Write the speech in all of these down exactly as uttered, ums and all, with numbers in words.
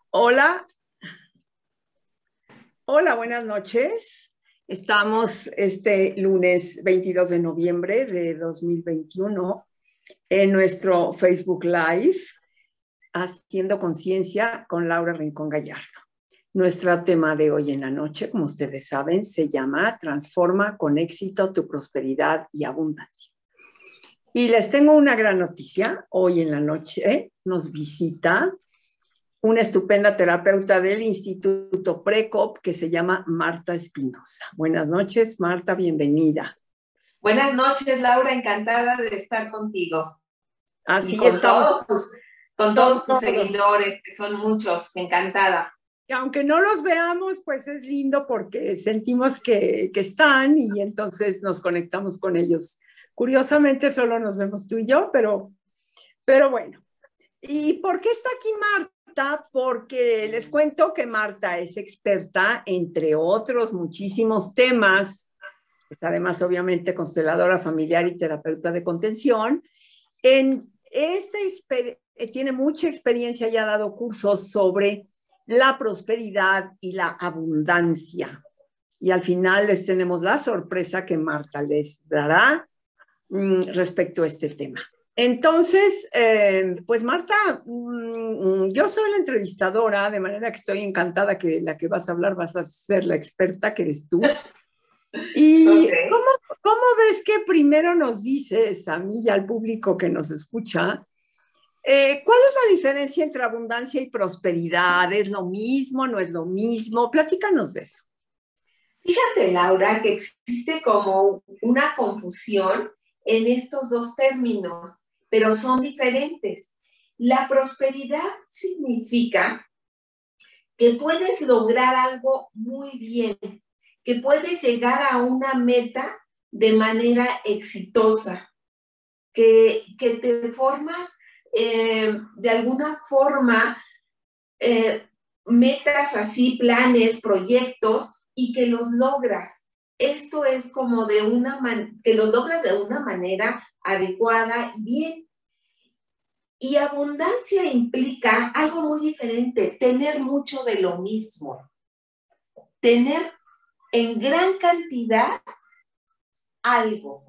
Hola, hola, buenas noches. Estamos este lunes veintidós de noviembre de dos mil veintiuno en nuestro Facebook Live, Haciendo Conciencia con Laura Rincón Gallardo. Nuestro tema de hoy en la noche, como ustedes saben, se llama Transforma con éxito tu prosperidad y abundancia. Y les tengo una gran noticia. Hoy en la noche nos visita una estupenda terapeuta del Instituto Precop que se llama Marta Espinosa. Buenas noches, Marta, bienvenida. Buenas noches, Laura, encantada de estar contigo. Así y con estamos. Todos tus, con todos tus seguidores, que son muchos, encantada. Aunque no los veamos, pues es lindo porque sentimos que, que están y entonces nos conectamos con ellos. Curiosamente solo nos vemos tú y yo, pero, pero bueno. ¿Y por qué está aquí Marta? Porque les cuento que Marta es experta, entre otros muchísimos temas, está además obviamente consteladora familiar y terapeuta de contención. En este tiene mucha experiencia y ha dado cursos sobre la prosperidad y la abundancia. Y al final les tenemos la sorpresa que Marta les dará mmm, respecto a este tema. Entonces, eh, pues Marta, mmm, yo soy la entrevistadora, de manera que estoy encantada que la que vas a hablar vas a ser la experta que eres tú. ¿Y okay. ¿cómo, cómo ves que primero nos dices a mí y al público que nos escucha, eh, cuál es la diferencia entre abundancia y prosperidad? ¿Es lo mismo? ¿No es lo mismo? Platícanos de eso. Fíjate, Laura, que existe como una confusión en estos dos términos, pero son diferentes. La prosperidad significa que puedes lograr algo muy bien, que puedes llegar a una meta de manera exitosa, que, que te formas eh, de alguna forma eh, metas así, planes, proyectos, y que los logras. Esto es como de una manera, que los logras de una manera adecuada y bien. Y abundancia implica algo muy diferente, tener mucho de lo mismo. Tener en gran cantidad algo.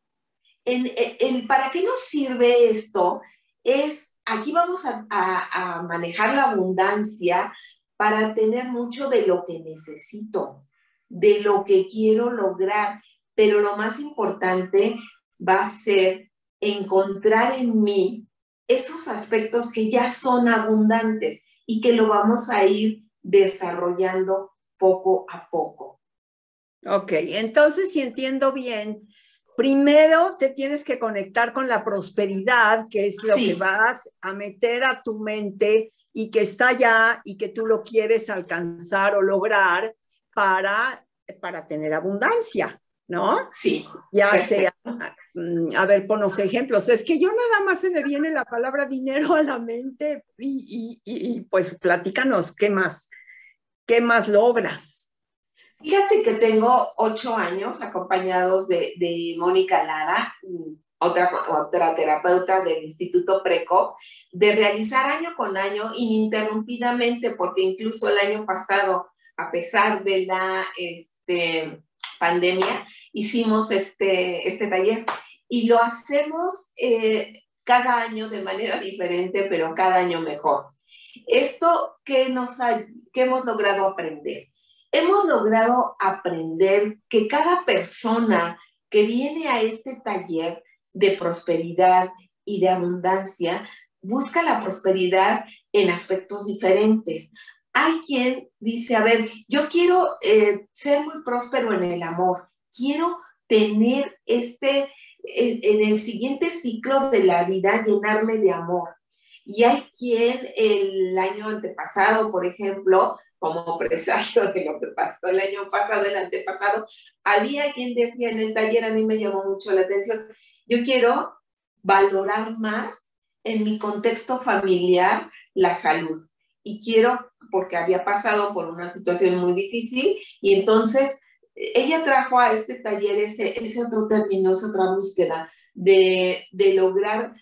En, en, en, ¿Para qué nos sirve esto? Es, aquí vamos a, a, a manejar la abundancia para tener mucho de lo que necesito, de lo que quiero lograr, pero lo más importante va a ser encontrar en mí esos aspectos que ya son abundantes y que lo vamos a ir desarrollando poco a poco. Ok, entonces si entiendo bien, primero te tienes que conectar con la prosperidad, que es lo sí. que vas a meter a tu mente y que está allá y que tú lo quieres alcanzar o lograr para, para tener abundancia, ¿no? Sí. Ya sea, a ver, ponos ejemplos. Es que yo nada más se me viene la palabra dinero a la mente y, y, y pues platícanos, ¿qué más? ¿Qué más logras? Fíjate que tengo ocho años acompañados de, de Mónica Lara, otra, otra terapeuta del Instituto Precop, de realizar año con año ininterrumpidamente, porque incluso el año pasado, a pesar de la este, pandemia, hicimos este, este taller y lo hacemos eh, cada año de manera diferente, pero cada año mejor. Esto que, nos ha, que hemos logrado aprender. Hemos logrado aprender que cada persona que viene a este taller de prosperidad y de abundancia busca la prosperidad en aspectos diferentes. Hay quien dice, a ver, yo quiero eh, ser muy próspero en el amor, quiero tener este, eh, en el siguiente ciclo de la vida, llenarme de amor. Y hay quien el año antepasado, por ejemplo, como presagio de lo que pasó el año pasado, el antepasado, había quien decía en el taller, a mí me llamó mucho la atención, yo quiero valorar más en mi contexto familiar la salud y quiero, porque había pasado por una situación muy difícil y entonces ella trajo a este taller ese, ese otro término, esa otra búsqueda de, de lograr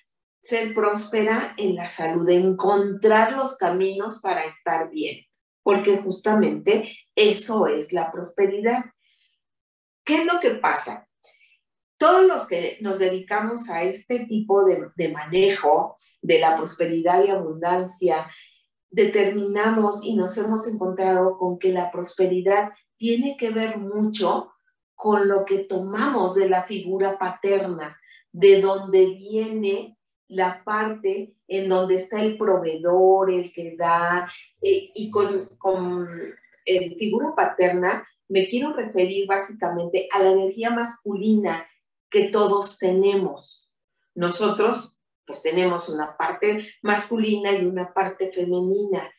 ser próspera en la salud, encontrar los caminos para estar bien, porque justamente eso es la prosperidad. ¿Qué es lo que pasa? Todos los que nos dedicamos a este tipo de, de manejo de la prosperidad y abundancia, determinamos y nos hemos encontrado con que la prosperidad tiene que ver mucho con lo que tomamos de la figura paterna, de donde viene la parte en donde está el proveedor, el que da, eh, y con, con eh, figura paterna me quiero referir básicamente a la energía masculina que todos tenemos. Nosotros pues tenemos una parte masculina y una parte femenina.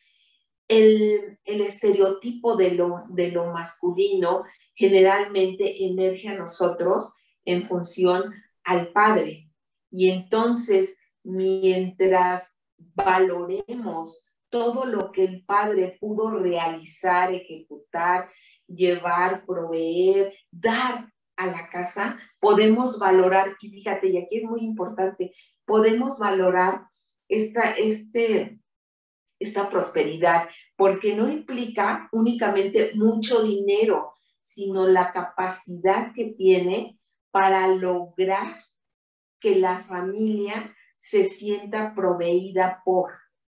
El, el estereotipo de lo, de lo masculino generalmente emerge a nosotros en función al padre. Y entonces, mientras valoremos todo lo que el padre pudo realizar, ejecutar, llevar, proveer, dar a la casa, podemos valorar, y fíjate, y aquí es muy importante, podemos valorar esta, este, esta prosperidad, porque no implica únicamente mucho dinero, sino la capacidad que tiene para lograr que la familia se sienta proveída por.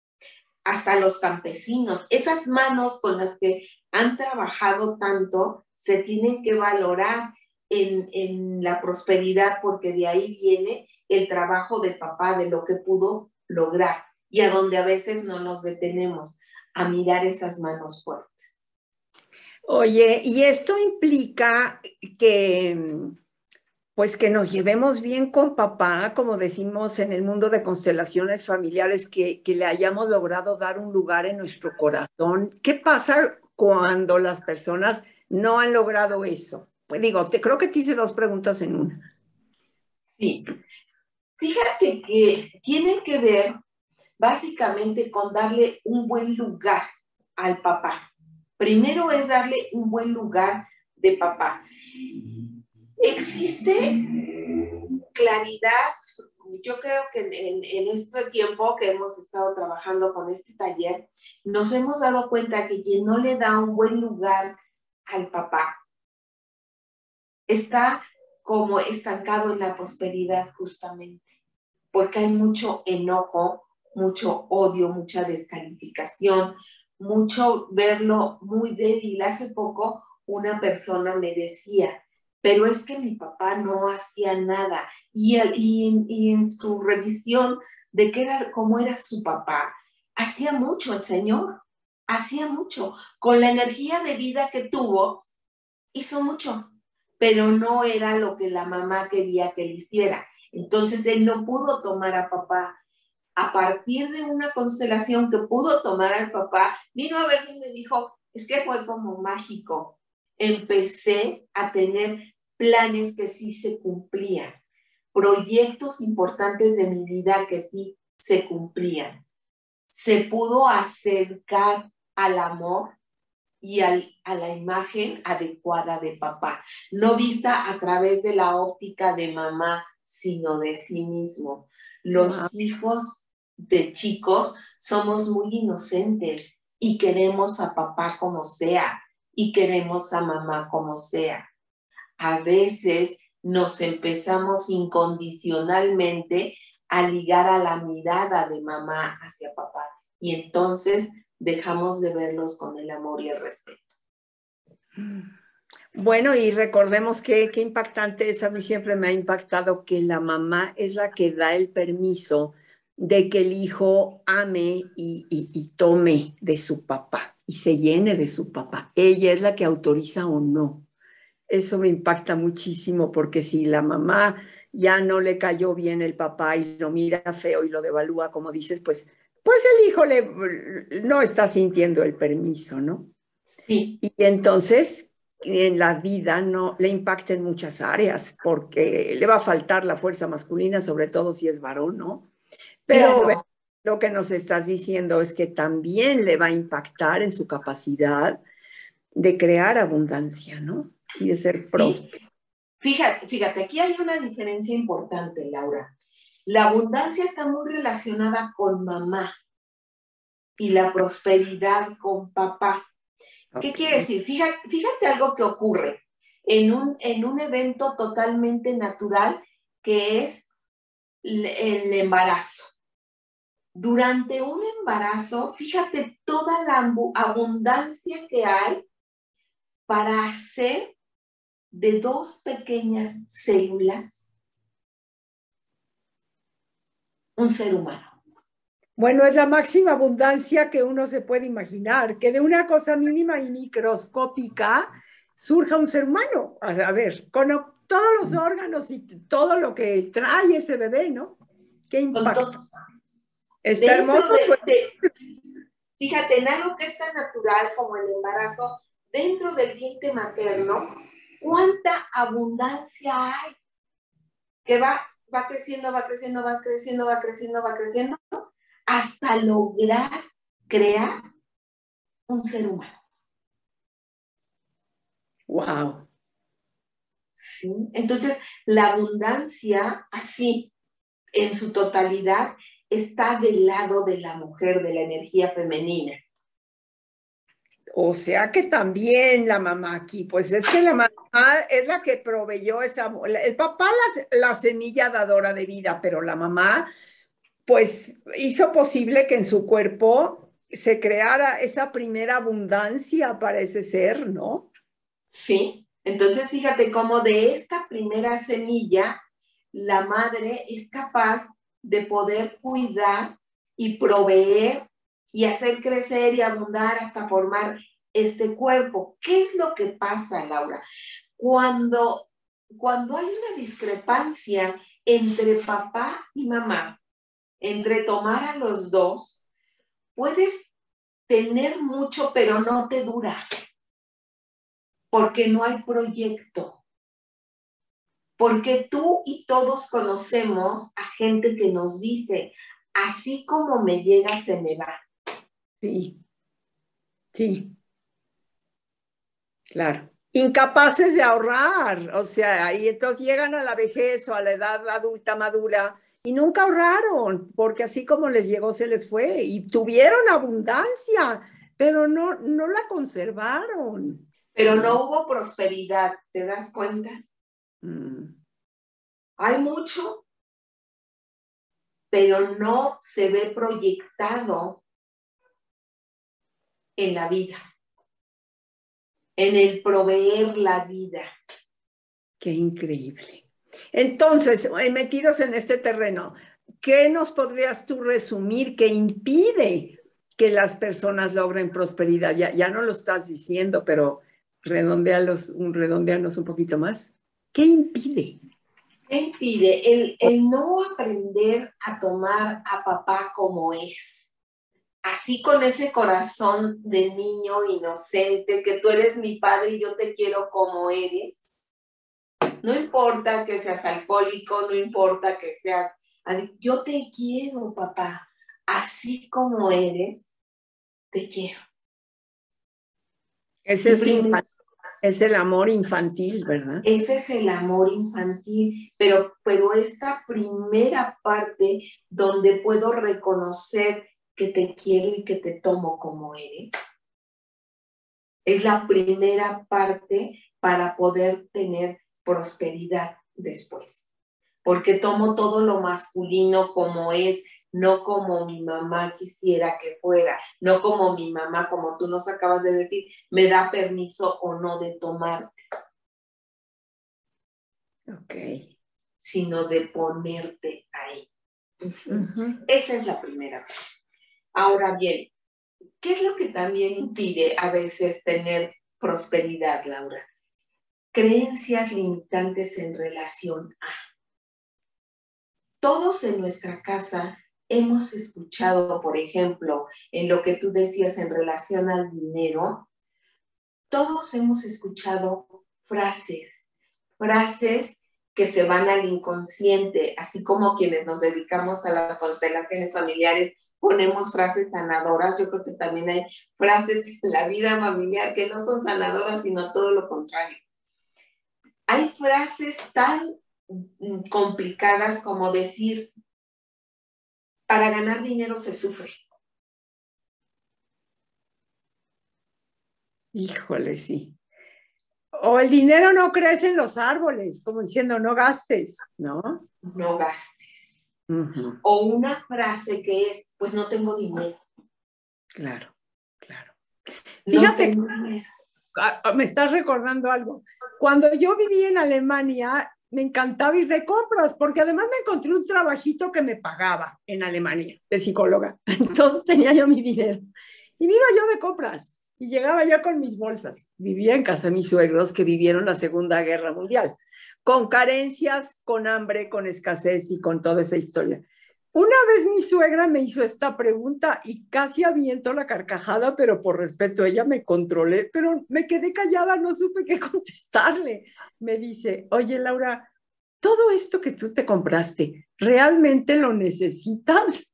Hasta los campesinos, esas manos con las que han trabajado tanto, se tienen que valorar en, en la prosperidad, porque de ahí viene el trabajo de papá, de lo que pudo lograr, y a donde a veces no nos detenemos a mirar esas manos fuertes. Oye, y esto implica que, pues que nos llevemos bien con papá, como decimos en el mundo de constelaciones familiares, que, que le hayamos logrado dar un lugar en nuestro corazón. ¿Qué pasa cuando las personas no han logrado eso? Pues digo, te, creo que te hice dos preguntas en una. Sí, fíjate que tiene que ver básicamente con darle un buen lugar al papá. Primero es darle un buen lugar de papá. Existe claridad. Yo creo que en, en este tiempo que hemos estado trabajando con este taller, nos hemos dado cuenta que quien no le da un buen lugar al papá está como estancado en la prosperidad, justamente, porque hay mucho enojo, mucho odio, mucha descalificación, mucho verlo muy débil. Hace poco una persona me decía, pero es que mi papá no hacía nada, y, y, y en su revisión de qué era, cómo era su papá, hacía mucho el señor, hacía mucho, con la energía de vida que tuvo, hizo mucho, pero no era lo que la mamá quería que le hiciera. Entonces él no pudo tomar a papá. A partir de una constelación que pudo tomar al papá, vino a verme y me dijo, es que fue como mágico. Empecé a tener planes que sí se cumplían, proyectos importantes de mi vida que sí se cumplían. Se pudo acercar al amor y al, a la imagen adecuada de papá, no vista a través de la óptica de mamá, sino de sí mismo. Los wow. hijos de chicos somos muy inocentes y queremos a papá como sea y queremos a mamá como sea. A veces nos empezamos incondicionalmente a ligar a la mirada de mamá hacia papá, y entonces dejamos de verlos con el amor y el respeto. Bueno, y recordemos que qué impactante es, a mí siempre me ha impactado que la mamá es la que da el permiso de que el hijo ame y, y, y tome de su papá y se llene de su papá. Ella es la que autoriza o no. Eso me impacta muchísimo, porque si la mamá ya no le cayó bien el papá y lo mira feo y lo devalúa, como dices, pues, pues el hijo le, no está sintiendo el permiso, ¿no? Sí. Y entonces en la vida no le impacta en muchas áreas, porque le va a faltar la fuerza masculina, sobre todo si es varón, ¿no? Pero claro, lo que nos estás diciendo es que también le va a impactar en su capacidad de crear abundancia, ¿no? Y de ser próspero. Sí. Fíjate, fíjate, aquí hay una diferencia importante, Laura. La abundancia está muy relacionada con mamá y la prosperidad con papá. ¿Qué Ok. quiere decir? Fíjate, fíjate algo que ocurre en un, en un evento totalmente natural que es el embarazo. Durante un embarazo, fíjate toda la abundancia que hay para hacer de dos pequeñas células un ser humano. Bueno, es la máxima abundancia que uno se puede imaginar, que de una cosa mínima y microscópica surja un ser humano. A ver, con todos los órganos y todo lo que trae ese bebé, ¿no? Qué impacto. Está Dentro hermoso. de, Pues. de, fíjate, en algo que es tan natural como el embarazo, dentro del vientre materno, ¿cuánta abundancia hay? Que va, va creciendo, va creciendo, va creciendo, va creciendo, va creciendo, hasta lograr crear un ser humano. Wow. ¿Sí? Entonces, la abundancia, así, en su totalidad, está del lado de la mujer, de la energía femenina. O sea que también la mamá aquí, pues es que la mamá es la que proveyó esa, el papá la, la semilla dadora de vida, pero la mamá pues hizo posible que en su cuerpo se creara esa primera abundancia para ese ser, ¿no? Sí, entonces fíjate cómo de esta primera semilla la madre es capaz de poder cuidar y proveer y hacer crecer y abundar hasta formar este cuerpo. ¿Qué es lo que pasa, Laura? Cuando, cuando hay una discrepancia entre papá y mamá, entre tomar a los dos, puedes tener mucho, pero no te dura, porque no hay proyecto. Porque tú y todos conocemos a gente que nos dice, así como me llega, se me va. Sí, sí, claro. Incapaces de ahorrar, o sea, y entonces llegan a la vejez o a la edad adulta madura y nunca ahorraron, porque así como les llegó, se les fue y tuvieron abundancia, pero no, no la conservaron. Pero no hubo prosperidad, ¿te das cuenta? Mm. Hay mucho, pero no se ve proyectado en la vida, en el proveer la vida. Qué increíble. Entonces, metidos en este terreno, ¿qué nos podrías tú resumir que impide que las personas logren prosperidad? Ya, ya no lo estás diciendo, pero redondealos, un, redondeanos un poquito más. ¿Qué impide? ¿Qué impide? El, el no aprender a tomar a papá como es. Así con ese corazón de niño inocente, que tú eres mi padre y yo te quiero como eres. No importa que seas alcohólico, no importa que seas... Yo te quiero, papá. Así como eres, te quiero. Ese es, infantil, es el amor infantil, ¿verdad? Ese es el amor infantil, pero, pero esta primera parte donde puedo reconocer que te quiero y que te tomo como eres, es la primera parte para poder tener prosperidad después. Porque tomo todo lo masculino como es, no como mi mamá quisiera que fuera, no como mi mamá, como tú nos acabas de decir, me da permiso o no de tomarte. Ok. Sino de ponerte ahí. Uh-huh. Esa es la primera parte. Ahora bien, ¿qué es lo que también impide a veces tener prosperidad, Laura? Creencias limitantes en relación a. Todos en nuestra casa hemos escuchado, por ejemplo, en lo que tú decías en relación al dinero, todos hemos escuchado frases, frases que se van al inconsciente, así como quienes nos dedicamos a las constelaciones familiares ponemos frases sanadoras. Yo creo que también hay frases en la vida familiar que no son sanadoras, sino todo lo contrario. Hay frases tan complicadas como decir, para ganar dinero se sufre. Híjole, sí. O el dinero no crece en los árboles, como diciendo, no gastes, ¿no? No gastes. Uh-huh. O una frase que es, pues no tengo dinero. Claro, claro. No Fíjate, tengo dinero. Me estás recordando algo. Cuando yo viví en Alemania, me encantaba ir de compras, porque además me encontré un trabajito que me pagaba en Alemania, de psicóloga. Entonces tenía yo mi dinero. Y me iba yo de compras. Y llegaba yo con mis bolsas. Vivía en casa de mis suegros que vivieron la Segunda Guerra Mundial, con carencias, con hambre, con escasez y con toda esa historia. Una vez mi suegra me hizo esta pregunta y casi aviento la carcajada, pero por respeto a ella me controlé, pero me quedé callada, no supe qué contestarle. Me dice, oye Laura, todo esto que tú te compraste, ¿realmente lo necesitas?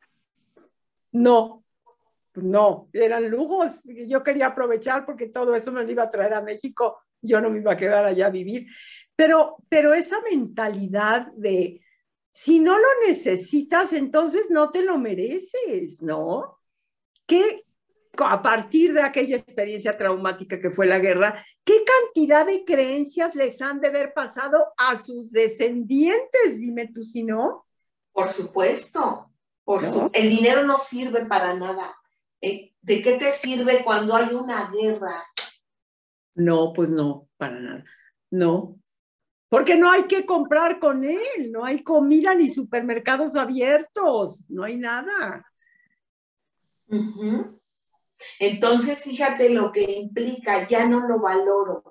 No. No, eran lujos que yo quería aprovechar porque todo eso me lo iba a traer a México, yo no me iba a quedar allá a vivir. Pero, pero esa mentalidad de, si no lo necesitas, entonces no te lo mereces, ¿no? Que a partir de aquella experiencia traumática que fue la guerra, ¿qué cantidad de creencias les han de haber pasado a sus descendientes? Dime tú si no. Por supuesto, por ¿No? su... el dinero no sirve para nada. ¿De qué te sirve cuando hay una guerra? No, pues no, para nada. No, porque no hay que comprar con él, no hay comida ni supermercados abiertos, no hay nada. Uh-huh. Entonces, fíjate lo que implica, ya no lo valoro.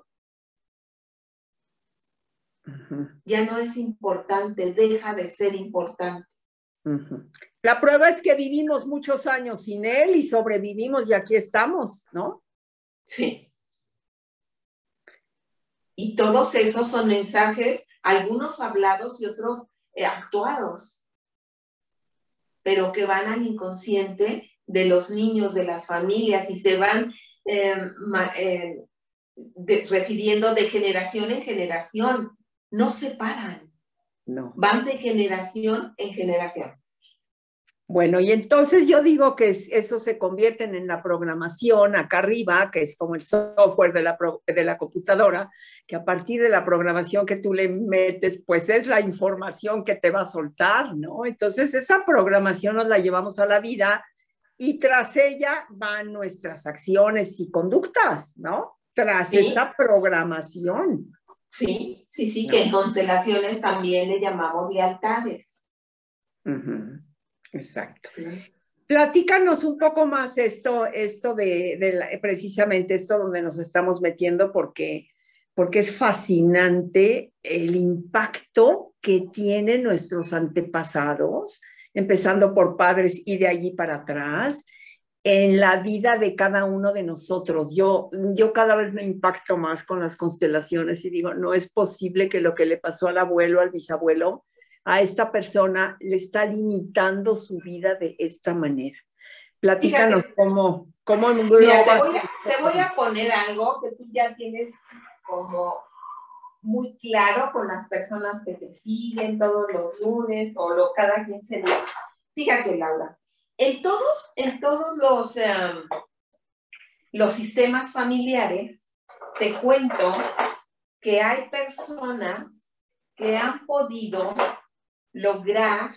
Uh-huh. Ya no es importante, deja de ser importante. Uh-huh. La prueba es que vivimos muchos años sin él y sobrevivimos y aquí estamos, ¿no? Sí. Y todos esos son mensajes, algunos hablados y otros eh, actuados, pero que van al inconsciente de los niños, de las familias, y se van eh, eh, de, refiriendo de generación en generación. No se paran. No. Van de generación en generación. Bueno, y entonces yo digo que eso se convierte en la programación acá arriba, que es como el software de la, de la computadora, que a partir de la programación que tú le metes, pues es la información que te va a soltar, ¿no? Entonces esa programación nos la llevamos a la vida y tras ella van nuestras acciones y conductas, ¿no? Tras ¿Sí? esa programación. Sí, sí, sí, ¿no? Que en constelaciones también le llamamos lealtades. Uh-huh. Exacto. Sí. Platícanos un poco más esto, esto de, de la, precisamente esto donde nos estamos metiendo, porque, porque es fascinante el impacto que tienen nuestros antepasados, empezando por padres y de allí para atrás, en la vida de cada uno de nosotros. Yo, yo cada vez me impacto más con las constelaciones y digo, no es posible que lo que le pasó al abuelo, al bisabuelo, a esta persona le está limitando su vida de esta manera. Platícanos Fíjate, cómo, cómo mira, te, voy a, te voy a poner algo que tú ya tienes como muy claro con las personas que te siguen todos los lunes o lo, cada quince días. Fíjate, Laura, en todos, en todos los, um, los sistemas familiares, te cuento que hay personas que han podido lograr,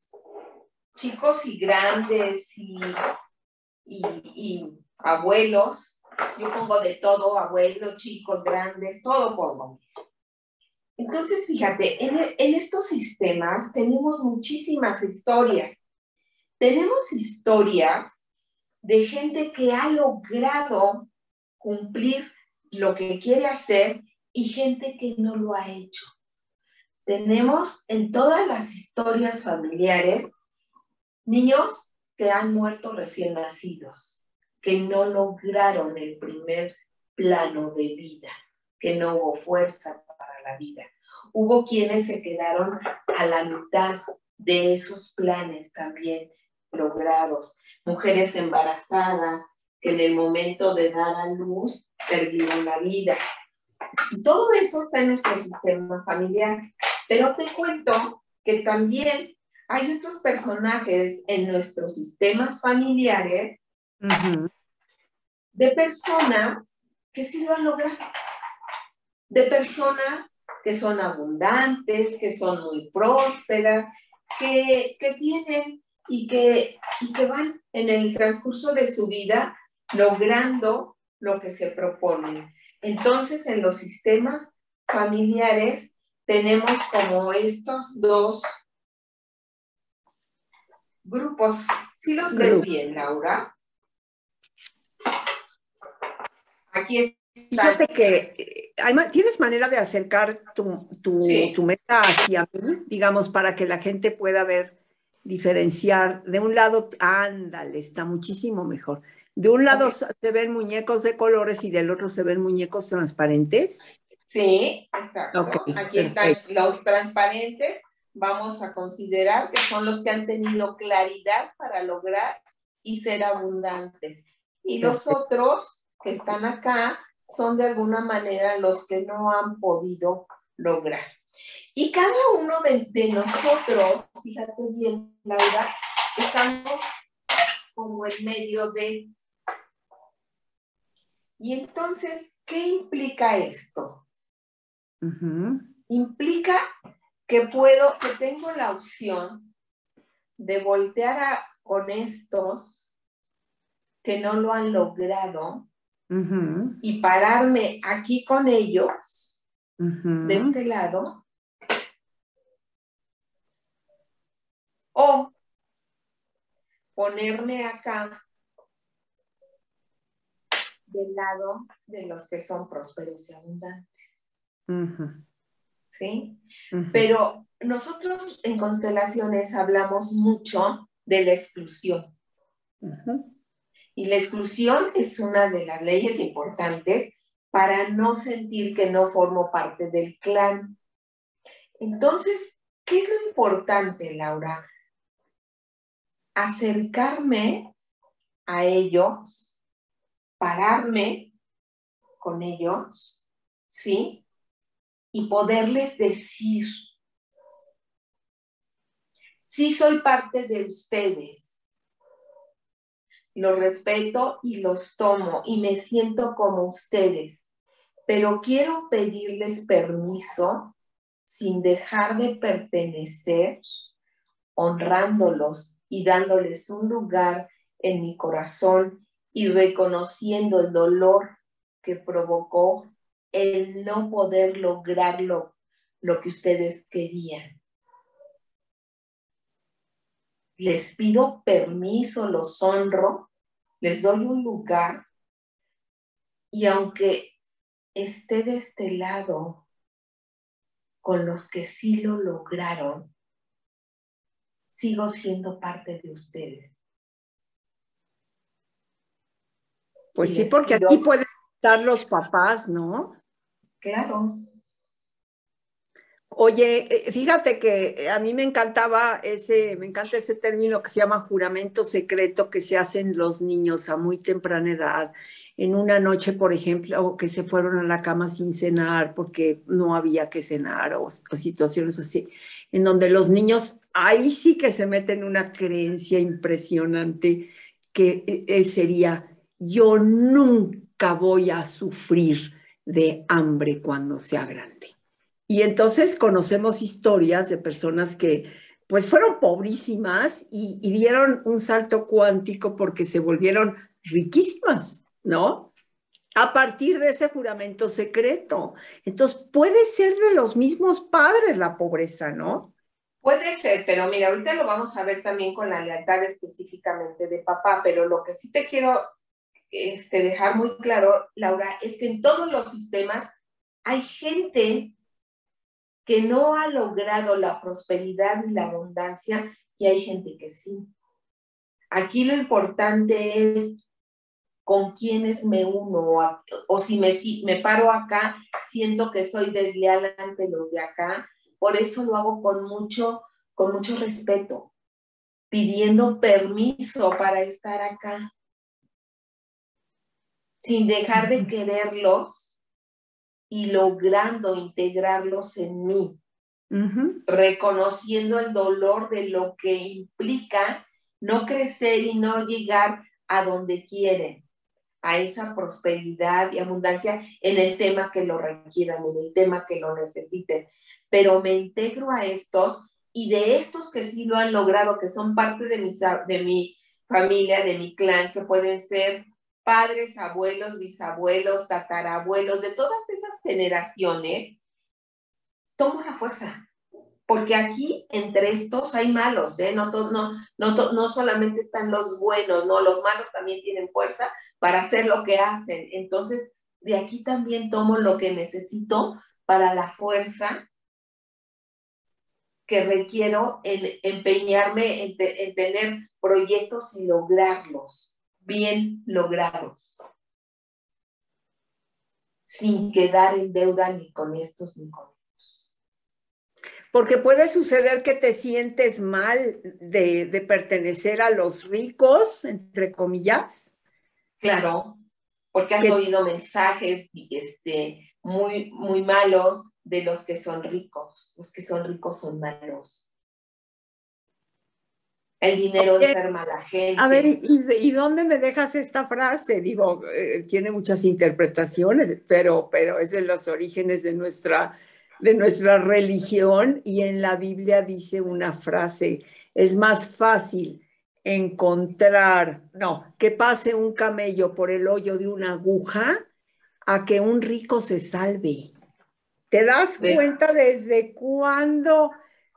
chicos y grandes y, y, y abuelos, yo pongo de todo, abuelos, chicos, grandes, todo pongo. Entonces, fíjate, en, en estos sistemas tenemos muchísimas historias. Tenemos historias de gente que ha logrado cumplir lo que quiere hacer y gente que no lo ha hecho. Tenemos en todas las historias familiares niños que han muerto recién nacidos, que no lograron el primer plano de vida, que no hubo fuerza para la vida. Hubo quienes se quedaron a la mitad de esos planes también logrados. Mujeres embarazadas que en el momento de dar a luz perdieron la vida. Y todo eso está en nuestro sistema familiar. Pero te cuento que también hay otros personajes en nuestros sistemas familiares uh-huh. de personas que sí lo han logrado, de personas que son abundantes, que son muy prósperas, que, que tienen y que, y que van en el transcurso de su vida logrando lo que se proponen. Entonces, en los sistemas familiares tenemos como estos dos grupos. ¿Sí los ves bien, Laura? Aquí está. Fíjate que hay, tienes manera de acercar tu, tu, sí. tu meta hacia mí, digamos, para que la gente pueda ver, diferenciar. De un lado, ándale, está muchísimo mejor. De un lado okay. se ven muñecos de colores y del otro se ven muñecos transparentes. Sí, exacto. Okay, aquí perfecto. Están los transparentes. Vamos a considerar que son los que han tenido claridad para lograr y ser abundantes. Y perfecto. Los otros que están acá son de alguna manera los que no han podido lograr. Y cada uno de, de nosotros, fíjate bien, Laura, estamos como en medio de... Y entonces, ¿qué implica esto? Uh-huh. Implica que puedo, que tengo la opción de voltear a, con estos que no lo han logrado uh-huh. y pararme aquí con ellos, uh-huh. de este lado, o ponerme acá del lado de los que son prósperos y abundantes. Uh-huh. ¿Sí? Uh-huh. Pero nosotros en constelaciones hablamos mucho de la exclusión. Uh-huh. Y la exclusión es una de las leyes importantes para no sentir que no formo parte del clan. Entonces, ¿qué es lo importante, Laura? Acercarme a ellos, pararme con ellos, ¿sí? Y poderles decir, sí soy parte de ustedes, los respeto y los tomo y me siento como ustedes, pero quiero pedirles permiso sin dejar de pertenecer, honrándolos y dándoles un lugar en mi corazón y reconociendo el dolor que provocó el no poder lograr lo, lo que ustedes querían. Les pido permiso, los honro, les doy un lugar y aunque esté de este lado con los que sí lo lograron, sigo siendo parte de ustedes. Pues y sí, porque pido... aquí pueden estar los papás, ¿no? Claro. Oye, fíjate que a mí me encantaba ese, me encanta ese término que se llama juramento secreto que se hacen los niños a muy temprana edad. En una noche, por ejemplo, que se fueron a la cama sin cenar porque no había que cenar o, o situaciones así, en donde los niños, ahí sí que se meten una creencia impresionante que eh, sería, yo nunca voy a sufrir de hambre cuando sea grande. Y entonces conocemos historias de personas que pues fueron pobrísimas y, y dieron un salto cuántico porque se volvieron riquísimas, ¿no? A partir de ese juramento secreto. Entonces puede ser de los mismos padres la pobreza, ¿no? Puede ser, pero mira, ahorita lo vamos a ver también con la lealtad específicamente de papá, pero lo que sí te quiero este, dejar muy claro, Laura, es que en todos los sistemas hay gente que no ha logrado la prosperidad y la abundancia, y hay gente que sí. Aquí lo importante es con quiénes me uno, o, o si me, si me paro acá, siento que soy desleal ante los de acá, por eso lo hago con mucho, con mucho respeto, pidiendo permiso para estar acá, sin dejar de quererlos, y logrando integrarlos en mí. Uh-huh. reconociendo el dolor de lo que implica no crecer y no llegar a donde quieren, a esa prosperidad y abundancia en el tema que lo requieran, en el tema que lo necesiten. Pero me integro a estos, y de estos que sí lo han logrado, que son parte de mi, de mi familia, de mi clan, que pueden ser padres, abuelos, bisabuelos, tatarabuelos, de todas esas generaciones, tomo la fuerza. Porque aquí, entre estos, hay malos, ¿eh? No, no, no, no solamente están los buenos, no, los malos también tienen fuerza para hacer lo que hacen. Entonces, de aquí también tomo lo que necesito para la fuerza que requiero en empeñarme en, te, en tener proyectos y lograrlos, bien logrados, sin quedar en deuda ni con estos ni con estos. Porque puede suceder que te sientes mal de, de pertenecer a los ricos, entre comillas. Claro, porque has que... oído mensajes este, muy, muy malos de los que son ricos. Los que son ricos son malos. El dinero Oye, enferma a la gente. A ver, ¿y, y dónde me dejas esta frase? Digo, eh, tiene muchas interpretaciones, pero, pero es de los orígenes de nuestra, de nuestra religión, y en la Biblia dice una frase: es más fácil encontrar, no, que pase un camello por el hoyo de una aguja a que un rico se salve. ¿Te das Sí. cuenta desde cuándo?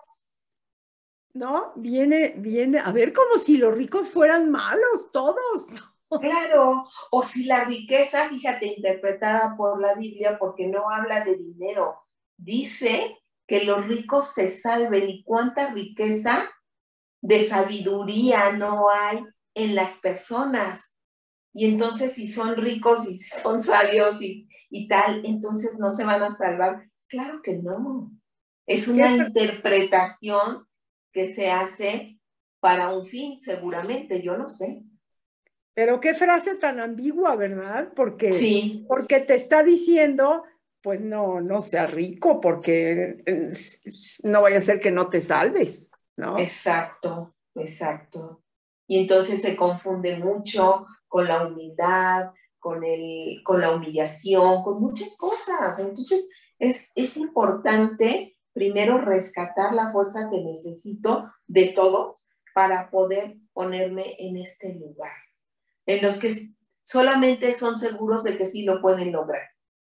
¿No? Viene, viene, a ver, como si los ricos fueran malos, todos. Claro, o si la riqueza, fíjate, interpretada por la Biblia, porque no habla de dinero, dice que los ricos se salven, y cuánta riqueza de sabiduría no hay en las personas. Y entonces, si son ricos y si son sabios y, y tal, entonces no se van a salvar. Claro que no. Es una interpretación que se hace para un fin, seguramente, yo no sé. Pero qué frase tan ambigua, ¿verdad? Porque, sí. porque te está diciendo, pues no, no seas rico, porque no vaya a ser que no te salves, ¿no? Exacto, exacto. Y entonces se confunde mucho con la humildad, con, el, con la humillación, con muchas cosas. Entonces es, es importante primero rescatar la fuerza que necesito de todos para poder ponerme en este lugar, en los que solamente son seguros de que sí lo pueden lograr.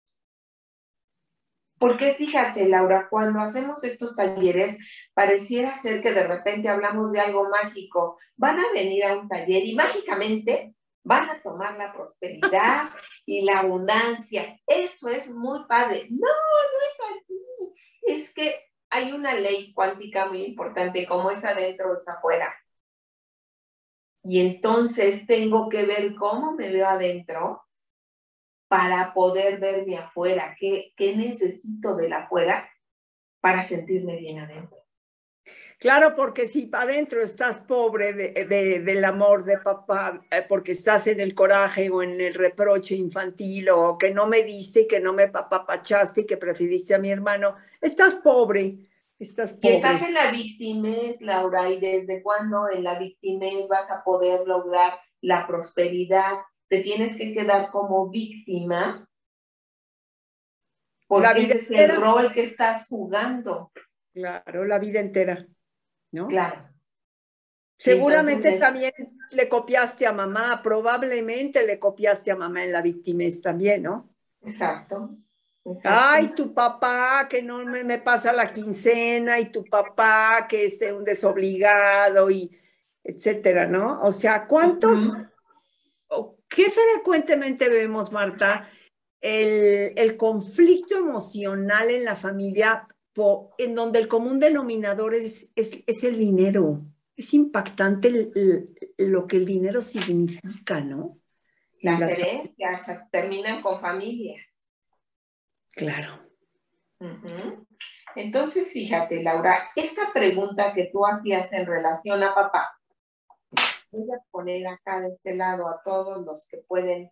Porque fíjate, Laura, cuando hacemos estos talleres, pareciera ser que de repente hablamos de algo mágico. Van a venir a un taller y mágicamente van a tomar la prosperidad y la abundancia. Esto es muy padre. No, no es así. Es que hay una ley cuántica muy importante, como es adentro, es afuera. Y entonces tengo que ver cómo me veo adentro para poder verme afuera. ¿Qué, qué necesito del afuera para sentirme bien adentro? Claro, porque si adentro estás pobre de, de, del amor de papá, eh, porque estás en el coraje o en el reproche infantil, o que no me diste y que no me papapachaste y que preferiste a mi hermano, estás pobre, estás pobre. Y estás en la victimez, Laura, ¿y desde cuándo en la victimez vas a poder lograr la prosperidad? Te tienes que quedar como víctima, porque la vida ese es entera. el rol que estás jugando. Claro, la vida entera, ¿no? Claro. Seguramente Entonces, también le copiaste a mamá, probablemente le copiaste a mamá en la victimez también, ¿no? Exacto. Exacto. Ay, tu papá que no me, me pasa la quincena, y tu papá que es un desobligado, y etcétera, ¿no? O sea, ¿cuántos, uh-huh. qué frecuentemente vemos, Marta, el, el conflicto emocional en la familia, po, en donde el común denominador es, es, es el dinero? Es impactante el, el, lo que el dinero significa, ¿no? Las, las herencias terminan con familias. Claro. Uh-huh. Entonces, fíjate, Laura, esta pregunta que tú hacías en relación a papá, voy a poner acá de este lado a todos los que pueden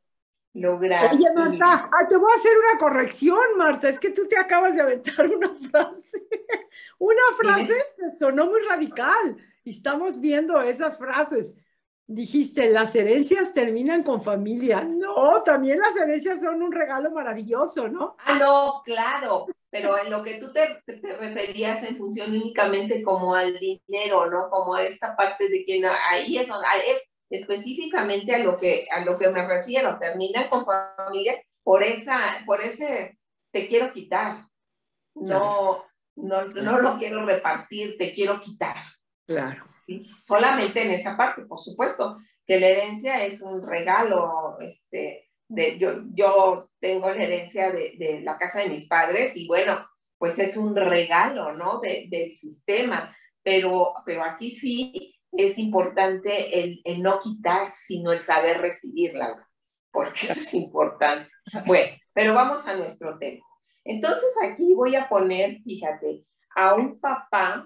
lograr. Oye, Marta, ah, te voy a hacer una corrección, Marta. Es que tú te acabas de aventar una frase. Una frase Dime. que sonó muy radical. Y estamos viendo esas frases. Dijiste, las herencias terminan con familia. No, también las herencias son un regalo maravilloso, ¿no? Ah, no, claro, pero en lo que tú te, te, te referías en función únicamente como al dinero, ¿no? Como a esta parte de que no, ahí es, donde, es específicamente a lo que a lo que me refiero, termina con familia por esa, por ese te quiero quitar. No, no, no lo quiero repartir, te quiero quitar. Claro. ¿Sí? Solamente en esa parte, por supuesto, que la herencia es un regalo, este, de, yo, yo tengo la herencia de, de la casa de mis padres y bueno, pues es un regalo, ¿no? De, del sistema, pero, pero aquí sí es importante el, el no quitar, sino el saber recibirla, porque eso es importante. Bueno, pero vamos a nuestro tema. Entonces aquí voy a poner, fíjate, a un papá,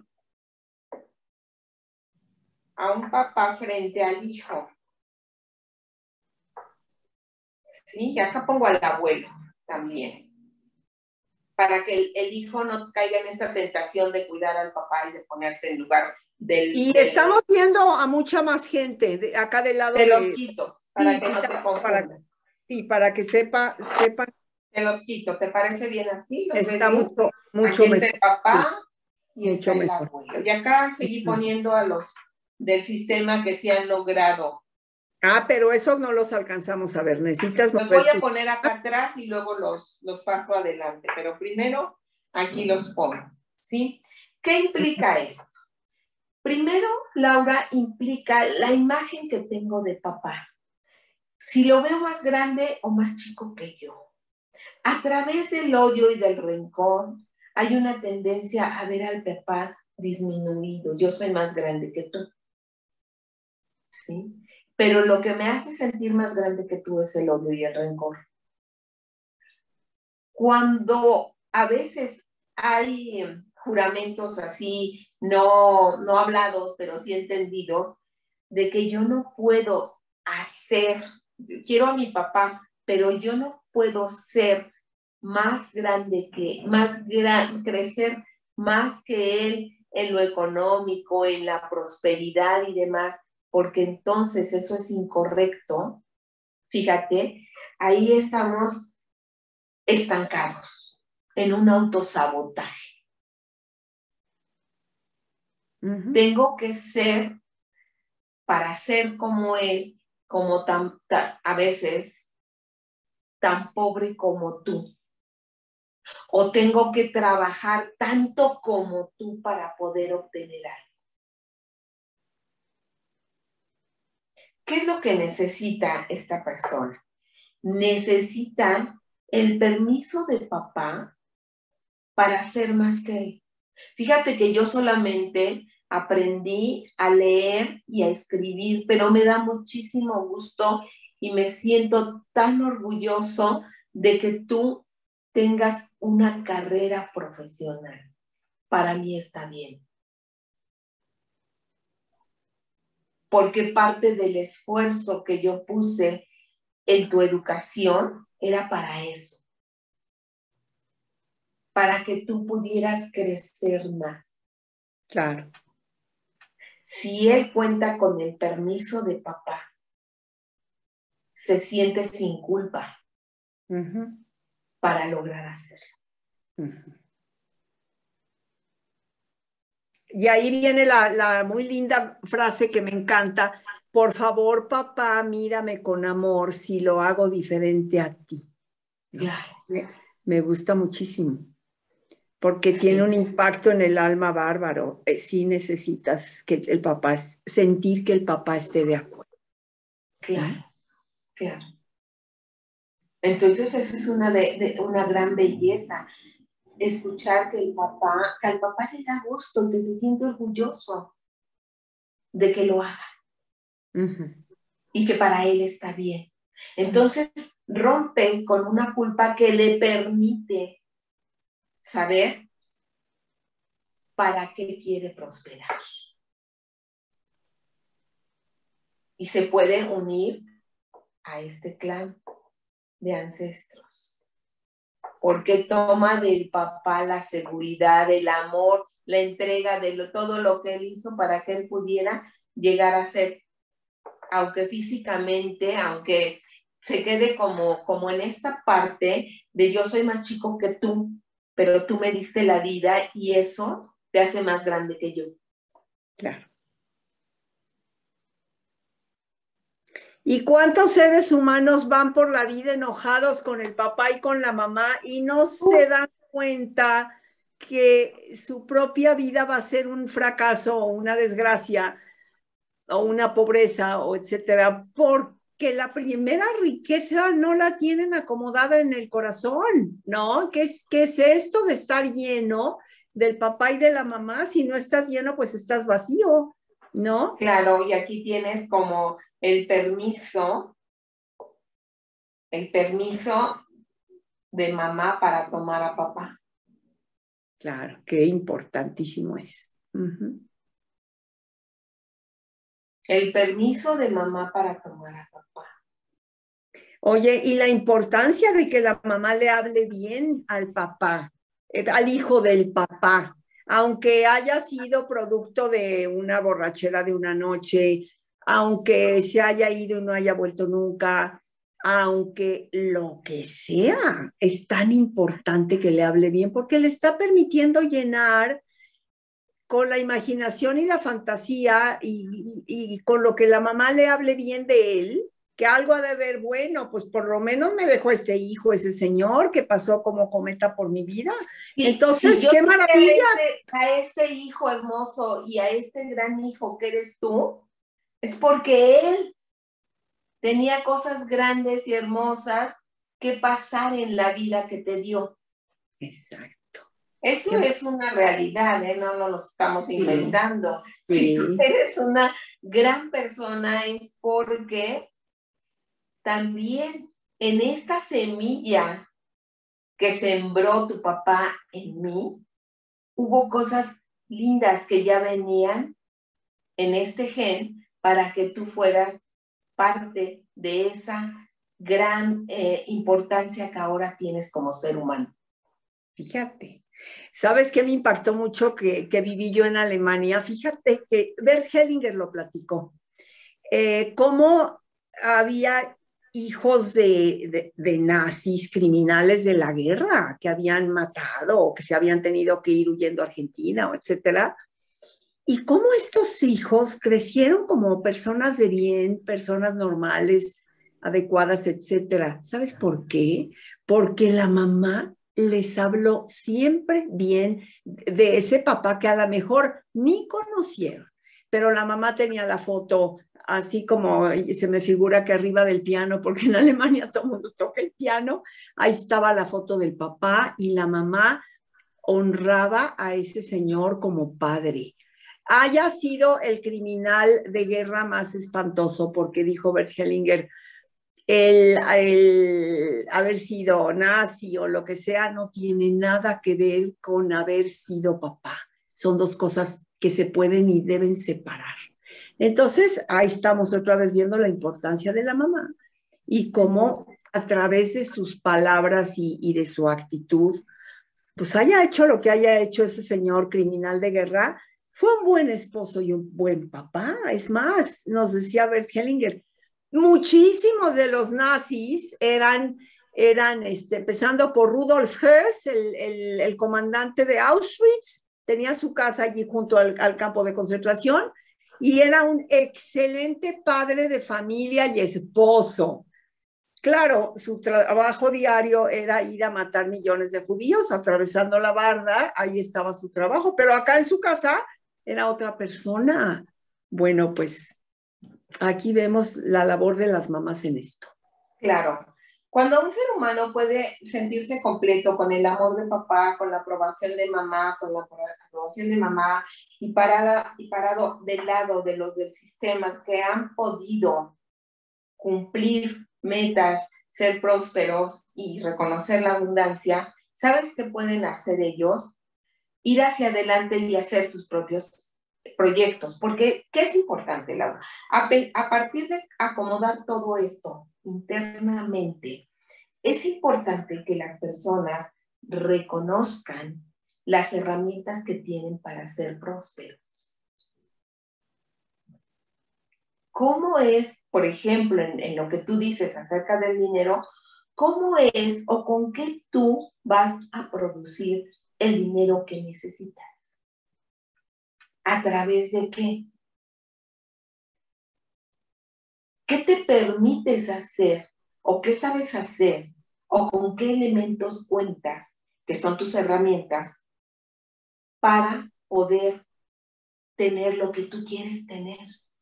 a un papá frente al hijo. Sí, y acá pongo al abuelo también, para que el, el hijo no caiga en esta tentación de cuidar al papá y de ponerse en lugar del... Y del estamos viendo a mucha más gente de, acá del lado te los de... quito, para Sí, que no te para, confundas. sí, para que sepa, sepan, Te los quito, ¿te parece bien así? ¿Los ves está bien? mucho, Aquí mucho está mejor. el Sí, papá y está mucho el mejor. abuelo. Y acá seguí poniendo a los del sistema que se han logrado. Ah, pero esos no los alcanzamos a ver. Necesitas Los voy mover a tu... poner acá atrás y luego los, los paso adelante, pero primero aquí los pongo, ¿sí? ¿Qué implica esto? Primero, Laura, implica la imagen que tengo de papá. Si lo veo más grande o más chico que yo. A través del odio y del rencor, hay una tendencia a ver al papá disminuido. Yo soy más grande que tú, ¿sí? Pero lo que me hace sentir más grande que tú es el odio y el rencor. Cuando a veces hay juramentos así, no, no hablados, pero sí entendidos, de que yo no puedo hacer, quiero a mi papá, pero yo no puedo ser más grande que, más gran, crecer más que él en lo económico, en la prosperidad y demás, porque entonces eso es incorrecto. Fíjate, ahí estamos estancados en un autosabotaje. Uh-huh. Tengo que ser, para ser como él, como tan, tan, a veces tan pobre como tú. O tengo que trabajar tanto como tú para poder obtener algo. ¿Qué es lo que necesita esta persona? Necesita el permiso de papá para ser más que él. Fíjate que yo solamente aprendí a leer y a escribir, pero me da muchísimo gusto y me siento tan orgulloso de que tú tengas una carrera profesional. Para mí está bien. Porque parte del esfuerzo que yo puse en tu educación era para eso. Para que tú pudieras crecer más. Claro. Si él cuenta con el permiso de papá, se siente sin culpa uh-huh. para lograr hacerlo. Uh-huh. Y ahí viene la, la muy linda frase que me encanta. Por favor, papá, mírame con amor si lo hago diferente a ti. Claro. Me, me gusta muchísimo. Porque sí. Tiene un impacto en el alma bárbaro. Eh, sí necesitas que el papá, sentir que el papá esté de acuerdo. Claro, ¿no? Claro. Entonces eso es una, de, de, una gran belleza. Escuchar que el papá, que al papá le da gusto, que se siente orgulloso de que lo haga. Uh-huh. Y que para él está bien. Entonces rompen con una culpa que le permite saber para qué quiere prosperar. Y se puede unir a este clan de ancestros, porque toma del papá la seguridad, el amor, la entrega de lo, todo lo que él hizo para que él pudiera llegar a ser, aunque físicamente, aunque se quede como, como en esta parte de yo soy más chico que tú, pero tú me diste la vida y eso te hace más grande que yo. Claro. ¿Y cuántos seres humanos van por la vida enojados con el papá y con la mamá y no se dan cuenta que su propia vida va a ser un fracaso o una desgracia o una pobreza o etcétera, porque la primera riqueza no la tienen acomodada en el corazón, ¿no? ¿Qué es, qué es esto de estar lleno del papá y de la mamá? Si no estás lleno, pues estás vacío, ¿no? Claro, y aquí tienes como el permiso, el permiso de mamá para tomar a papá. Claro, qué importantísimo es. Uh-huh. El permiso de mamá para tomar a papá. Oye, y la importancia de que la mamá le hable bien al papá, eh, al hijo del papá, aunque haya sido producto de una borrachera de una noche, aunque se haya ido y no haya vuelto nunca, aunque lo que sea, es tan importante que le hable bien porque le está permitiendo llenar con la imaginación y la fantasía y, y, y con lo que la mamá le hable bien de él, que algo ha de ver bueno, pues por lo menos me dejó este hijo, ese señor que pasó como cometa por mi vida. Sí, Entonces, sí, yo qué maravilla. A este, a este hijo hermoso y a este gran hijo que eres tú, es porque él tenía cosas grandes y hermosas que pasar en la vida que te dio. Exacto. Eso qué... es una realidad, ¿eh? No, no lo estamos inventando. Sí. Si tú eres una gran persona es porque también en esta semilla que sembró tu papá en mí, hubo cosas lindas que ya venían en este gen para que tú fueras parte de esa gran eh, importancia que ahora tienes como ser humano. Fíjate, ¿sabes qué me impactó mucho que, que viví yo en Alemania? Fíjate que Bert Hellinger lo platicó. Eh, cómo había hijos de, de, de nazis, criminales de la guerra, que habían matado o que se habían tenido que ir huyendo a Argentina, o etcétera. Y cómo estos hijos crecieron como personas de bien, personas normales, adecuadas, etcétera. ¿Sabes por qué? Porque la mamá les habló siempre bien de ese papá que a lo mejor ni conocieron, pero la mamá tenía la foto así como se me figura que arriba del piano, porque en Alemania todo el mundo toca el piano, ahí estaba la foto del papá y la mamá honraba a ese señor como padre. Haya sido el criminal de guerra más espantoso, porque dijo Bert Hellinger, el, el haber sido nazi o lo que sea no tiene nada que ver con haber sido papá. Son dos cosas que se pueden y deben separar. Entonces, ahí estamos otra vez viendo la importancia de la mamá y cómo a través de sus palabras y, y de su actitud, pues haya hecho lo que haya hecho ese señor criminal de guerra, fue un buen esposo y un buen papá. Es más, nos decía Bert Hellinger, muchísimos de los nazis eran, eran este, empezando por Rudolf Höss, el, el, el comandante de Auschwitz, tenía su casa allí junto al, al campo de concentración y era un excelente padre de familia y esposo. Claro, su trabajo diario era ir a matar millones de judíos atravesando la barda, ahí estaba su trabajo, pero acá en su casa era otra persona. Bueno, pues aquí vemos la labor de las mamás en esto. Claro. Cuando un ser humano puede sentirse completo con el amor de papá, con la aprobación de mamá, con la aprobación de mamá y, parada, y parado del lado de los del sistema que han podido cumplir metas, ser prósperos y reconocer la abundancia, ¿sabes qué pueden hacer ellos? Ir hacia adelante y hacer sus propios proyectos. Porque, ¿qué es importante, Laura? A, a partir de acomodar todo esto internamente, es importante que las personas reconozcan las herramientas que tienen para ser prósperos. ¿Cómo es, por ejemplo, en, en lo que tú dices acerca del dinero, cómo es o con qué tú vas a producir el dinero que necesitas? ¿A través de qué? ¿Qué te permites hacer o qué sabes hacer o con qué elementos cuentas, que son tus herramientas, para poder tener lo que tú quieres tener?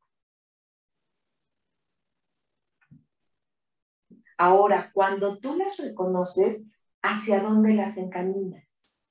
Ahora, cuando tú las reconoces, ¿hacia dónde las encaminas?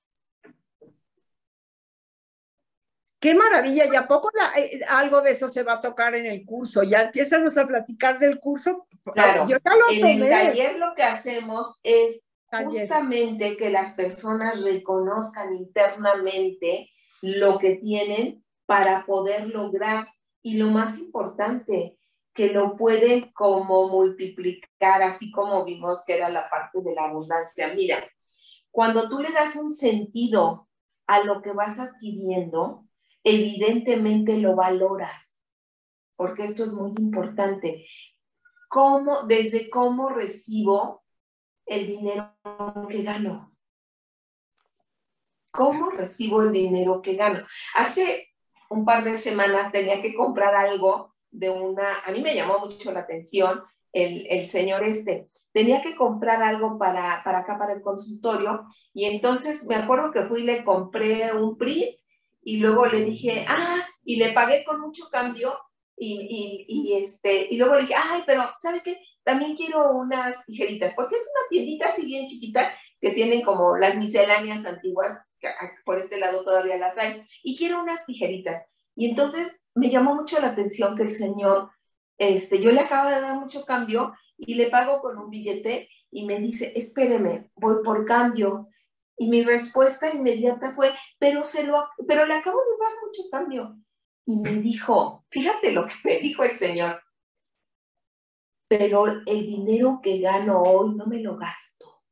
Qué maravilla, ¿y a poco la, eh, algo de eso se va a tocar en el curso? ¿Ya empiezas a platicar del curso? Claro, yo ya lo en tomé. el taller lo que hacemos es Taller. justamente que las personas reconozcan internamente lo que tienen para poder lograr, y lo más importante, que lo pueden como multiplicar, así como vimos que era la parte de la abundancia. Mira, cuando tú le das un sentido a lo que vas adquiriendo, evidentemente lo valoras, porque esto es muy importante. ¿Cómo, desde cómo recibo el dinero que gano? ¿Cómo recibo el dinero que gano? Hace un par de semanas tenía que comprar algo de una, a mí me llamó mucho la atención el, el señor este, tenía que comprar algo para, para acá, para el consultorio, y entonces me acuerdo que fui y le compré un P R I y luego le dije, ah, y le pagué con mucho cambio, y, y, y, este, y luego le dije, ay, pero ¿sabe qué? También quiero unas tijeritas, porque es una tiendita así bien chiquita que tienen como las misceláneas antiguas, que por este lado todavía las hay, y quiero unas tijeritas. Y entonces me llamó mucho la atención que el señor, este, yo le acabo de dar mucho cambio y le pago con un billete y me dice, espéreme, voy por cambio. Y mi respuesta inmediata fue, pero, se lo, pero le acabo de dar mucho cambio. Y me dijo, fíjate lo que me dijo el señor, pero el dinero que gano hoy no me lo gasto.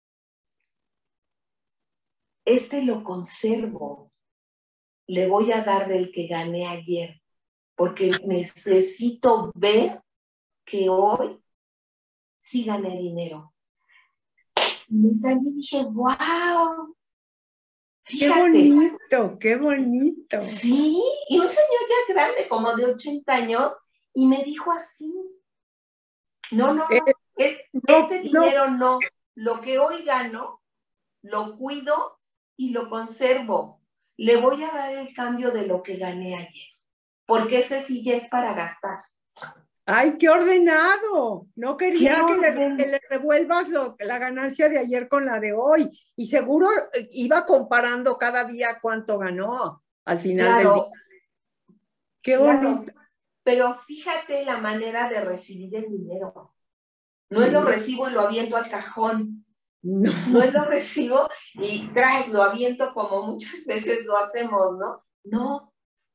Este lo conservo. Le voy a dar del que gané ayer, porque necesito ver que hoy sí gané dinero. Y me salí y dije, wow, qué fíjate. bonito, qué bonito. Sí, y un señor ya grande, como de ochenta años, y me dijo así, no, no, Eh, es, no, este dinero no. no, lo que hoy gano, lo cuido y lo conservo. Le voy a dar el cambio de lo que gané ayer, porque ese sí ya es para gastar. ¡Ay, qué ordenado! No quería que le, que orden? le revuelvas lo, la ganancia de ayer con la de hoy. Y seguro iba comparando cada día cuánto ganó al final del día. Claro, ¡Qué claro, bonito! pero fíjate la manera de recibir el dinero. No es Sí. lo recibo y lo aviento al cajón. No. No es lo recibo y traes, lo aviento como muchas veces lo hacemos, ¿no? No.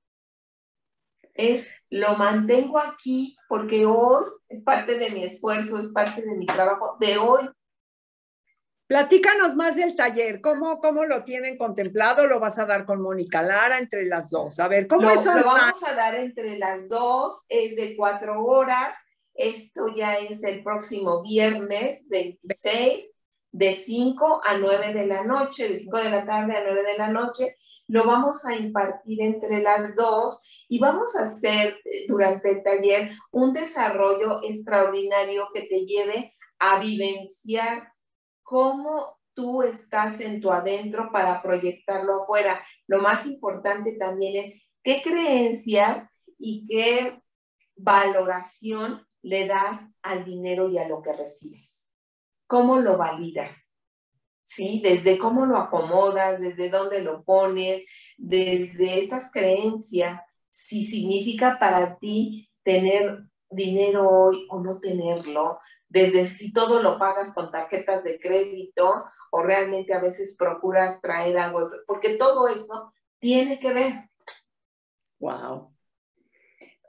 Es, lo mantengo aquí porque hoy es parte de mi esfuerzo, es parte de mi trabajo de hoy. Platícanos más del taller. ¿Cómo, cómo lo tienen contemplado? ¿Lo vas a dar con Mónica Lara entre las dos? A ver, ¿cómo Lo, es lo online? vamos a dar entre las dos, es de cuatro horas. Esto ya es el próximo viernes veintiséis, de cinco a nueve de la noche, de cinco de la tarde a nueve de la noche. Lo vamos a impartir entre las dos y vamos a hacer durante el taller un desarrollo extraordinario que te lleve a vivenciar cómo tú estás en tu adentro para proyectarlo afuera. Lo más importante también es qué creencias y qué valoración le das al dinero y a lo que recibes. ¿Cómo lo validas? ¿Sí? Desde cómo lo acomodas, desde dónde lo pones, desde estas creencias, si significa para ti tener dinero hoy o no tenerlo, desde si todo lo pagas con tarjetas de crédito o realmente a veces procuras traer algo, porque todo eso tiene que ver. Wow.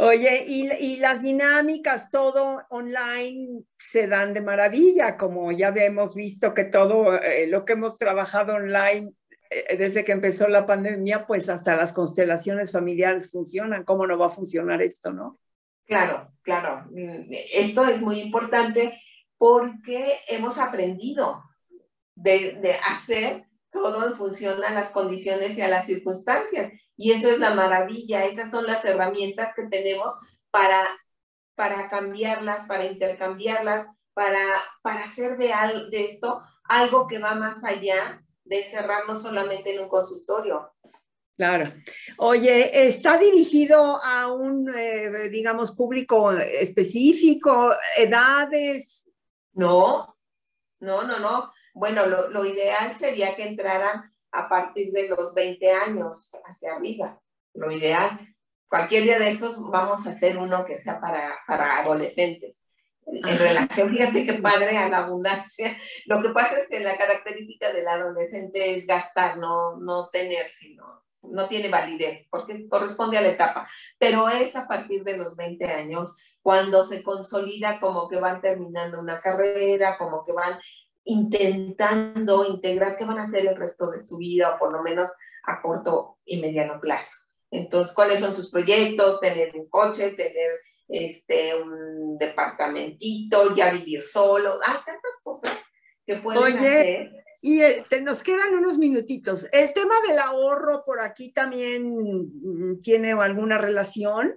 Oye, y, y las dinámicas, todo online, se dan de maravilla, como ya hemos visto que todo eh, lo que hemos trabajado online eh, desde que empezó la pandemia, pues hasta las constelaciones familiares funcionan. ¿Cómo no va a funcionar esto, no? Claro, claro. Esto es muy importante porque hemos aprendido de, de hacer todo en función a las condiciones y a las circunstancias. Y eso es la maravilla, esas son las herramientas que tenemos para, para cambiarlas, para intercambiarlas, para, para hacer de, al, de esto algo que va más allá de encerrarnos solamente en un consultorio. Claro. Oye, ¿está dirigido a un, eh, digamos, público específico, edades? No, no, no, no. Bueno, lo, lo ideal sería que entraran a partir de los veinte años hacia arriba. Lo ideal. Cualquier día de estos vamos a hacer uno que sea para, para adolescentes. En Ajá. relación, fíjate qué padre, a la abundancia. Lo que pasa es que la característica del adolescente es gastar, no, no tener, sino no tiene validez, porque corresponde a la etapa. Pero es a partir de los veinte años cuando se consolida, como que van terminando una carrera, como que van intentando integrar qué van a hacer el resto de su vida, o por lo menos a corto y mediano plazo. Entonces, ¿cuáles son sus proyectos? Tener un coche, tener este, un departamentito, ya vivir solo. Hay tantas cosas que pueden Oye, hacer. y eh, te, nos quedan unos minutitos. ¿El tema del ahorro por aquí también mm, tiene alguna relación?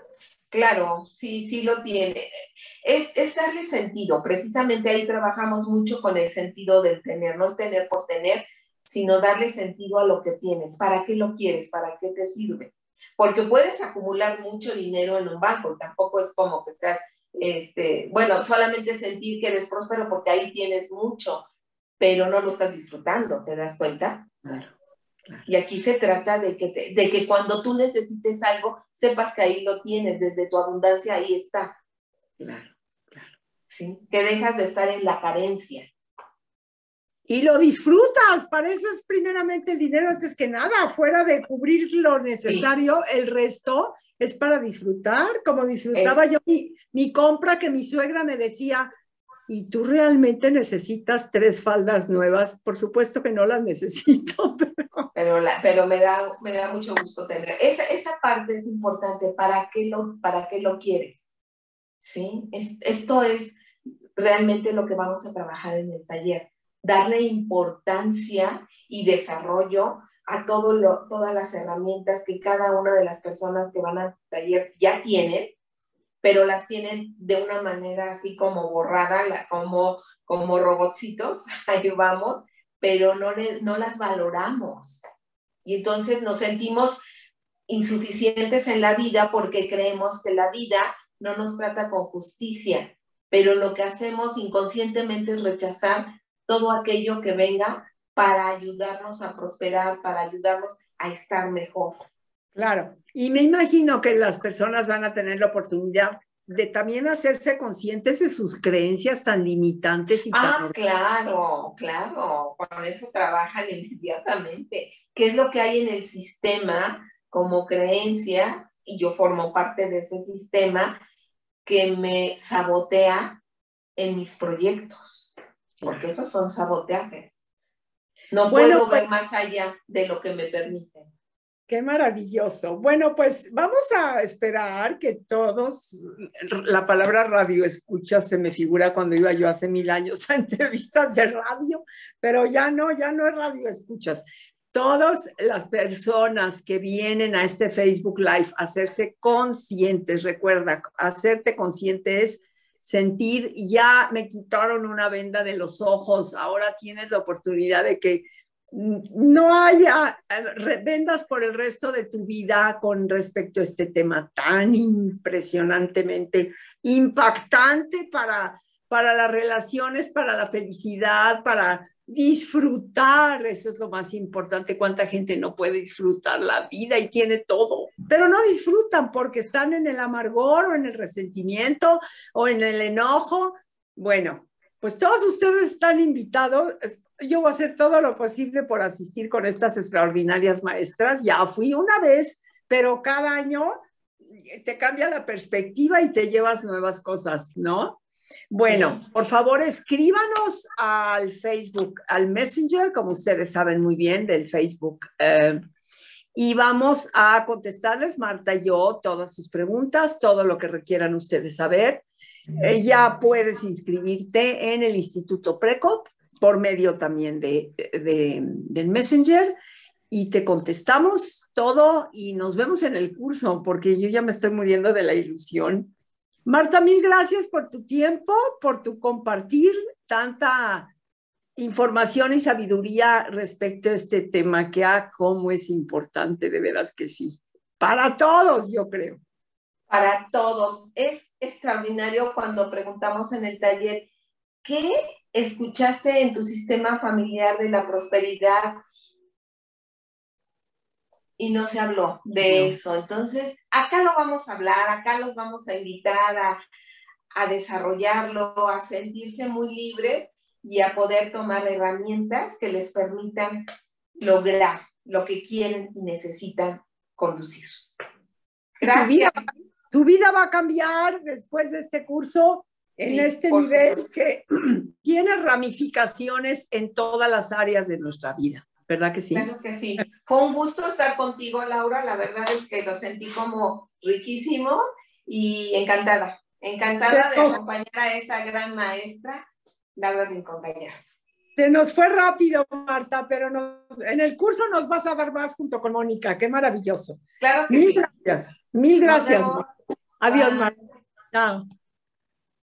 Claro, sí, sí lo tiene. Es, es darle sentido. Precisamente ahí trabajamos mucho con el sentido del tener. No es tener por tener, sino darle sentido a lo que tienes. ¿Para qué lo quieres? ¿Para qué te sirve? Porque puedes acumular mucho dinero en un banco. Tampoco es como que sea, este, bueno, solamente sentir que eres próspero porque ahí tienes mucho, pero no lo estás disfrutando, ¿te das cuenta? Claro. Claro. Y aquí se trata de que, te, de que cuando tú necesites algo, sepas que ahí lo tienes, desde tu abundancia ahí está. Claro, claro. ¿Sí? Que dejas de estar en la carencia. Y lo disfrutas, para eso es primeramente el dinero antes que nada, fuera de cubrir lo necesario, sí. El resto es para disfrutar, como disfrutaba es... yo mi, mi compra, que mi suegra me decía, ¿y tú realmente necesitas tres faldas nuevas? Por supuesto que no las necesito, pero... Pero, la, pero me, da, me da mucho gusto tener. Esa, esa parte es importante. ¿Para qué lo, para qué lo quieres? ¿Sí? Es, esto es realmente lo que vamos a trabajar en el taller. Darle importancia y desarrollo a todo lo, todas las herramientas que cada una de las personas que van al taller ya tienen, pero las tienen de una manera así como borrada, la, como, como robotcitos, ahí vamos, pero no, le, no las valoramos. Y entonces nos sentimos insuficientes en la vida porque creemos que la vida no nos trata con justicia, pero lo que hacemos inconscientemente es rechazar todo aquello que venga para ayudarnos a prosperar, para ayudarnos a estar mejor. Claro, y me imagino que las personas van a tener la oportunidad de también hacerse conscientes de sus creencias tan limitantes y ah, tan... Ah, claro, claro, con eso trabajan inmediatamente. ¿Qué es lo que hay en el sistema como creencias? Y yo formo parte de ese sistema que me sabotea en mis proyectos, porque esos son saboteajes. No bueno, puedo pues, ver más allá de lo que me permiten. Qué maravilloso. Bueno, pues vamos a esperar que todos, la palabra radio escucha se me figura cuando iba yo hace mil años a entrevistas de radio, pero ya no, ya no es radio escuchas. Todas las personas que vienen a este Facebook Live a hacerse conscientes, recuerda, hacerte consciente es sentir, ya me quitaron una venda de los ojos, ahora tienes la oportunidad de que no haya vendas por el resto de tu vida con respecto a este tema tan impresionantemente impactante para, para las relaciones, para la felicidad, para disfrutar. Eso es lo más importante. Cuánta gente no puede disfrutar la vida y tiene todo, pero no disfrutan porque están en el amargor o en el resentimiento o en el enojo. Bueno, pues todos ustedes están invitados. Yo voy a hacer todo lo posible por asistir con estas extraordinarias maestras. Ya fui una vez, pero cada año te cambia la perspectiva y te llevas nuevas cosas, ¿no? Bueno, por favor, escríbanos al Facebook, al Messenger, como ustedes saben muy bien, del Facebook. Eh, y vamos a contestarles, Marta y yo, todas sus preguntas, todo lo que requieran ustedes saber. Eh, ya puedes inscribirte en el Instituto Precop por medio también de, de, del Messenger y te contestamos todo y nos vemos en el curso porque yo ya me estoy muriendo de la ilusión. Marta, mil gracias por tu tiempo, por tu compartir tanta información y sabiduría respecto a este tema que, ah, cómo es importante, de veras que sí. Para todos, yo creo. Para todos. Es extraordinario cuando preguntamos en el taller, ¿qué escuchaste en tu sistema familiar de la prosperidad? Y no se habló de eso. Entonces, acá lo vamos a hablar, acá los vamos a invitar a, a desarrollarlo, a sentirse muy libres y a poder tomar herramientas que les permitan lograr lo que quieren y necesitan conducir. Gracias. Tu vida, tu vida va a cambiar después de este curso en sí, este nivel supuesto. Que tiene ramificaciones en todas las áreas de nuestra vida. ¿Verdad que sí? Claro que sí. Fue un gusto estar contigo, Laura. La verdad es que lo sentí como riquísimo y encantada. Encantada de acompañar a esta gran maestra, Laura Rincón Gallardo. Se nos fue rápido, Marta, pero nos, en el curso nos vas a ver más junto con Mónica. ¡Qué maravilloso! Claro que mil sí. Gracias. Mil gracias. Adiós, Marta. Chao.